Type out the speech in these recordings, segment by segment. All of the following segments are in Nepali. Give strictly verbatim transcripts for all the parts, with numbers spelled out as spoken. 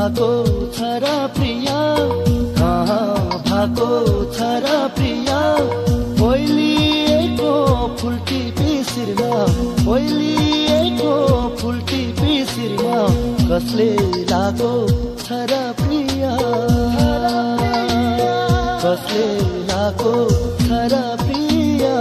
भएको छ र प्रिया, कहाँ भएको छ र प्रिया, ओइलिएको फुल्टी पिसिरमा, ओइलिएको फुल्टी पिसिरमा कसले लागो छ र प्रिया, कसले लागो छ र प्रिया।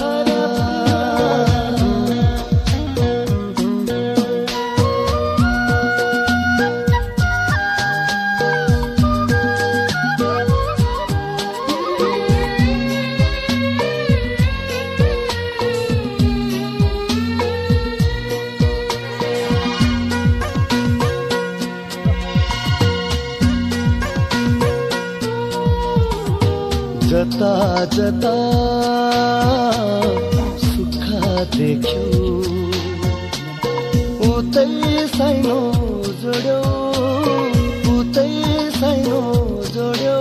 जता जता सुख देख्यो उतै साइनो जोड्यो, उतै साइनो जोड्यो,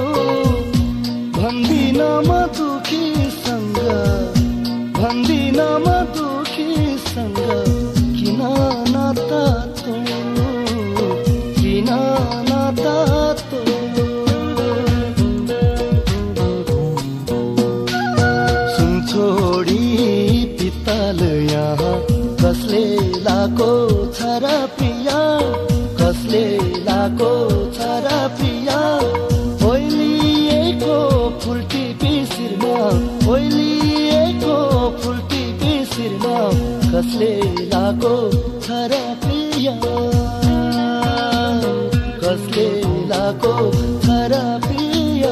भन्दिन म दुखीसँग, भन्दिन म दुखीसँग, किन नाता तोड्यो, किन नाता तोड्यो। छोडी पित्तल यहाँ कसले लागो छ र प्रिया, कसले लागो छ र प्रिया, ओइलिएको फुल्टी पिसिरमा, ओइलिएको फुल्टी पिसिरमा कसले लागो छ र प्रिया, कसले लागो छ र प्रिया।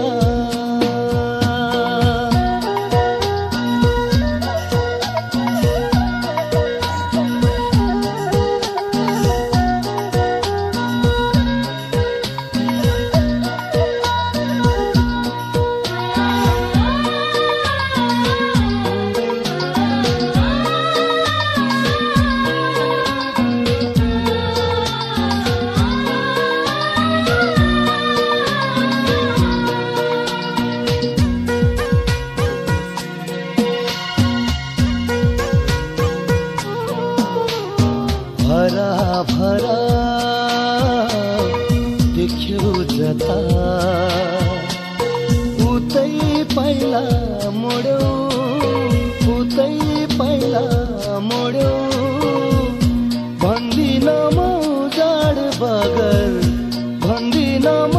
भरा भरा देख्यो जता उतै पाइला मोड्यो, उतै पाइला मोड्यो, भन्दिन म उजाड बगर, भन्दिन